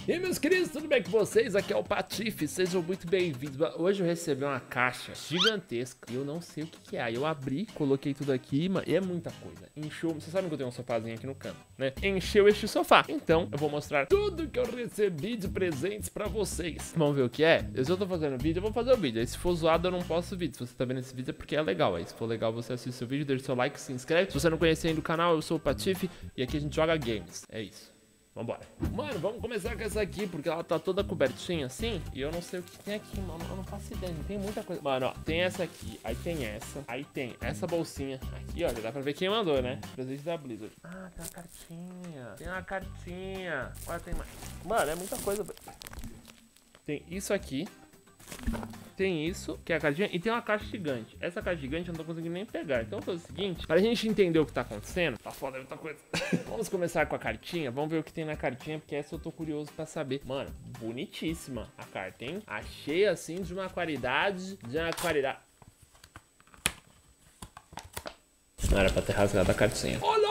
E meus queridos, tudo bem com vocês? Aqui é o Patife, sejam muito bem-vindos. Hoje eu recebi uma caixa gigantesca e eu não sei o que é. Aí eu abri, coloquei tudo aqui, mano, e é muita coisa. Encheu, vocês sabem que eu tenho um sofazinho aqui no canto, né? Encheu este sofá. Então eu vou mostrar tudo que eu recebi de presentes pra vocês. Vamos ver o que é? Se eu tô fazendo vídeo, eu vou fazer o vídeo. Aí se for zoado, eu não posto vídeo. Se você tá vendo esse vídeo é porque é legal. Aí se for legal, você assiste o vídeo, deixa o seu like, se inscreve. Se você não conhece ainda o canal, eu sou o Patife e aqui a gente joga games. É isso. Vambora. Mano, vamos começar com essa aqui, porque ela tá toda cobertinha assim, e eu não sei o que tem aqui, mano, eu não faço ideia, não tem muita coisa. Mano, ó, tem essa aqui, aí tem essa, aí tem essa bolsinha aqui, ó, já dá pra ver quem mandou, né? Presente da Blizzard. Ah, tem uma cartinha, olha, tem mais. Mano, é muita coisa. Tem isso aqui. Tem isso, que é a caixinha, e tem uma caixa gigante. Essa caixa gigante eu não tô conseguindo nem pegar. Então eu vou fazer o seguinte, para a gente entender o que tá acontecendo. Tá foda, muita coisa. Vamos começar com a cartinha, vamos ver o que tem na cartinha, porque essa eu tô curioso pra saber. Mano, bonitíssima a carta, hein? Achei assim de uma qualidade, Não era pra ter rasgado a cartinha. Olha!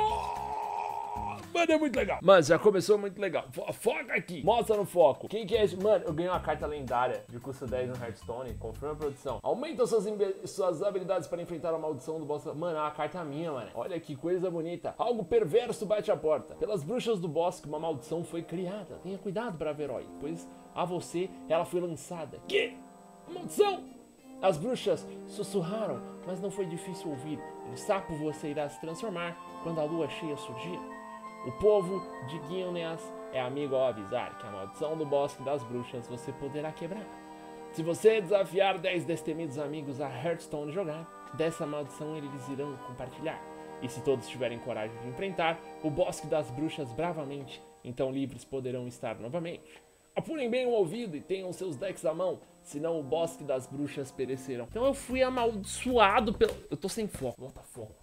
Mano, é muito legal. Mano, já começou muito legal. Foca aqui. Mostra no foco. Quem que é esse? Mano, eu ganhei uma carta lendária de custo 10 no Hearthstone. Confirma a produção. Aumenta suas habilidades para enfrentar a maldição do boss. Mano, é uma carta minha, mano. Olha que coisa bonita. Algo perverso bate a porta. Pelas bruxas do bosque, uma maldição foi criada. Tenha cuidado, bravo herói, pois a você ela foi lançada. Que? Maldição! As bruxas sussurraram, mas não foi difícil ouvir. Em sapo você irá se transformar quando a lua cheia surgir. O povo de Gilneas é amigo ao avisar que a maldição do bosque das bruxas você poderá quebrar. Se você desafiar 10 destemidos amigos a Hearthstone jogar, dessa maldição eles irão compartilhar. E se todos tiverem coragem de enfrentar o bosque das bruxas bravamente, então livres poderão estar novamente. Apurem bem o ouvido e tenham seus decks à mão, senão o bosque das bruxas perecerão. Então eu fui amaldiçoado pelo... Eu tô sem foco, volta foco.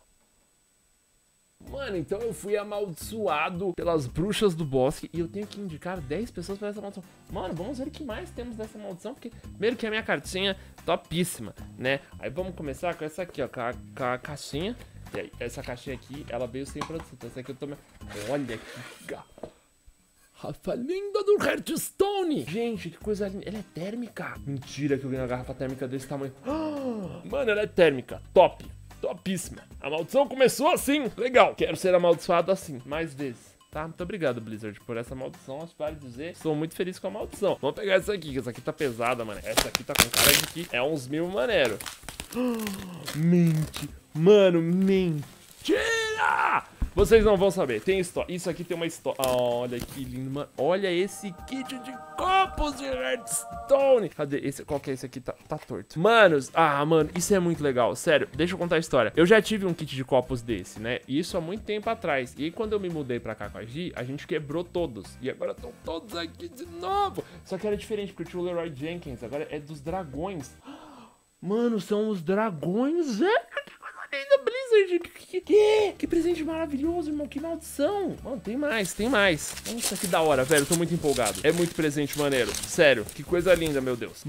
Mano, então eu fui amaldiçoado pelas bruxas do bosque e eu tenho que indicar 10 pessoas para essa maldição. Mano, vamos ver o que mais temos dessa maldição, porque primeiro que a minha cartinha topíssima, né? Aí vamos começar com essa aqui, ó, com a caixinha. E aí, essa caixinha aqui, ela veio sem produção. Então essa aqui eu tô... Olha que garrafa linda do Hearthstone. Gente, que coisa linda. Ela é térmica. Mentira que eu ganhei uma garrafa térmica desse tamanho. Mano, ela é térmica. Top. Topíssima. A maldição começou assim. Legal. Quero ser amaldiçoado assim, mais vezes. Tá? Muito obrigado, Blizzard, por essa maldição. Acho que vale dizer. Estou muito feliz com a maldição. Vamos pegar essa aqui, que essa aqui tá pesada, mano. Essa aqui tá com cara de que é uns 1000 maneiro. Mente. Mano, mentira! Vocês não vão saber, tem história. Isso aqui tem uma história. Olha que lindo, mano. Olha esse kit de copos de Hearthstone. Cadê esse? Qual que é esse aqui? Tá torto. Manos, mano, isso é muito legal. Sério, deixa eu contar a história. Eu já tive um kit de copos desse, né? Isso há muito tempo atrás. E aí, quando eu me mudei pra cá com a Gi, a gente quebrou todos. E agora estão todos aqui de novo. Só que era diferente, porque tinha o Leroy Jenkins. Agora é dos dragões. Mano, são os dragões, velho. Da Blizzard, que presente maravilhoso, irmão, que maldição. Mano, tem mais. Nossa, que da hora, velho, eu tô muito empolgado. É muito presente maneiro, sério, que coisa linda, meu Deus.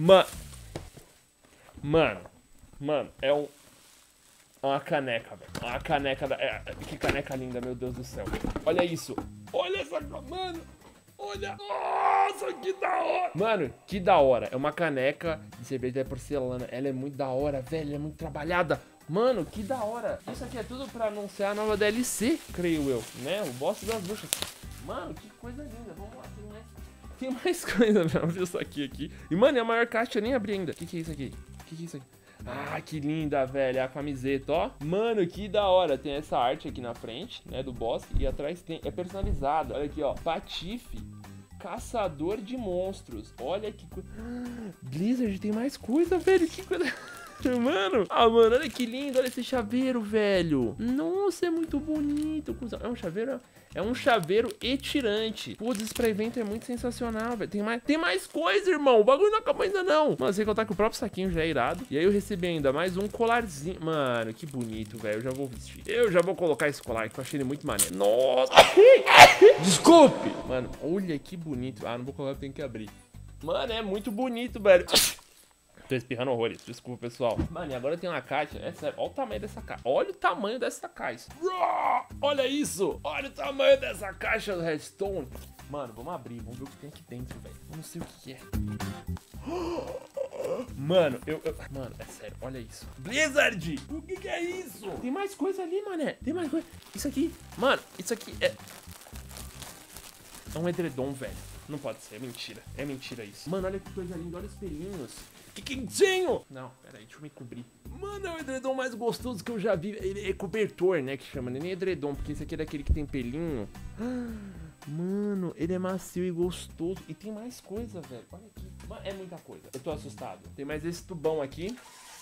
Mano, é uma caneca, velho. Uma caneca, que caneca linda, meu Deus do céu. Olha isso, olha essa, mano. Olha, nossa, que da hora. Mano, que da hora. É uma caneca de cerveja de porcelana. Ela é muito da hora, velho, ela é muito trabalhada. Mano, que da hora. Isso aqui é tudo pra anunciar a nova DLC, creio eu, né? O boss das bruxas. Mano, que coisa linda. Vamos lá, tem mais coisa. Vamos ver isso aqui. E, mano, é a maior caixa, eu nem abri ainda. O que é isso aqui? Ah, que linda, velho. É a camiseta, ó. Mano, que da hora. Tem essa arte aqui na frente, né, do boss. E atrás é personalizada. Olha aqui, ó. Patife, caçador de monstros. Olha que coisa. Blizzard, tem mais coisa, velho. Que coisa... Mano, mano, olha que lindo, olha esse chaveiro, velho. Nossa, é muito bonito. É um chaveiro etirante. Putz, isso pra evento é muito sensacional, velho. Tem mais coisa, irmão. O bagulho não acabou ainda, não. Mano, sem contar que o próprio saquinho já é irado. E aí eu recebi ainda mais um colarzinho. Mano, que bonito, velho. Eu já vou vestir. Eu já vou colocar esse colar, que eu achei ele muito maneiro. Nossa. Desculpe. Mano, olha que bonito. Não vou colocar, eu tenho que abrir. Mano, é muito bonito, velho. Tô espirrando horrores, desculpa, pessoal. Mano, e agora tem uma caixa, é sério, olha o tamanho dessa caixa. Olha o tamanho dessa caixa. Olha isso, olha o tamanho dessa caixa do Hearthstone. Mano, vamos abrir, vamos ver o que tem aqui dentro, velho. Eu não sei o que é. Mano, Mano, é sério, olha isso. Blizzard! O que é isso? Tem mais coisa ali, mané. Tem mais coisa. Isso aqui, mano, isso aqui é um edredom, velho. Não pode ser, é mentira. É mentira isso. Mano, olha que coisa linda, olha os pelinhos. Que quentinho! Não, pera aí, deixa eu me cobrir. Mano, é o edredom mais gostoso que eu já vi. Ele é cobertor, né, que chama, nem edredom, porque esse aqui é daquele que tem pelinho. Mano, ele é macio e gostoso. E tem mais coisa, velho. Olha aqui. Mano, é muita coisa. Eu tô assustado. Tem mais esse tubão aqui.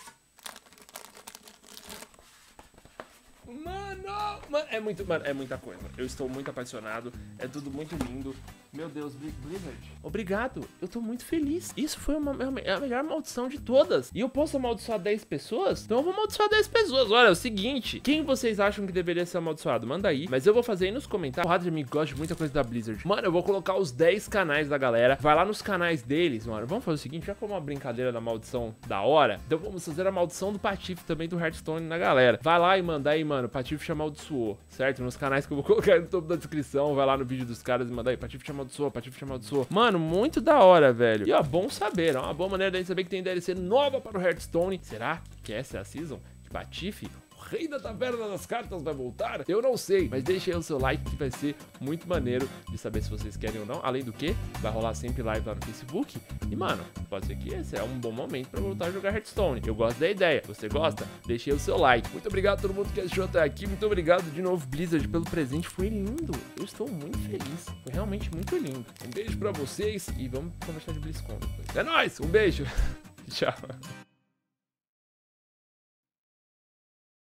Mano, é muita coisa. Eu estou muito apaixonado. É tudo muito lindo. Meu Deus, Blizzard. Obrigado. Eu tô muito feliz. Isso foi a melhor maldição de todas. E eu posso amaldiçoar 10 pessoas? Então eu vou amaldiçoar 10 pessoas. Olha, é o seguinte. Quem vocês acham que deveria ser amaldiçoado? Manda aí. Mas eu vou fazer aí nos comentários. O Hadrian gosta de muita coisa da Blizzard. Mano, eu vou colocar os 10 canais da galera. Vai lá nos canais deles, mano. Vamos fazer o seguinte. Já que é uma brincadeira da maldição da hora, então vamos fazer a maldição do Patife também do Hearthstone na galera. Vai lá e manda aí, mano. Patife amaldiçoou, certo? Nos canais que eu vou colocar no topo da descrição. Vai lá no vídeo dos caras e manda aí. Patife amaldiçoou, Patife amaldiçoou. Mano, muito da hora, velho. E ó, bom saber. É uma boa maneira de saber que tem DLC nova para o Hearthstone. Será que essa é a season de Patife? Rei da taverna das cartas vai voltar? Eu não sei, mas deixa aí o seu like que vai ser muito maneiro de saber se vocês querem ou não. Além do que, vai rolar sempre live lá no Facebook. E, mano, pode ser que esse é um bom momento pra voltar a jogar Hearthstone. Eu gosto da ideia. Você gosta? Deixa aí o seu like. Muito obrigado a todo mundo que assistiu até aqui. Muito obrigado de novo, Blizzard, pelo presente. Foi lindo. Eu estou muito feliz. Foi realmente muito lindo. Um beijo pra vocês e vamos conversar de BlizzCon depois. É nóis! Um beijo! Tchau!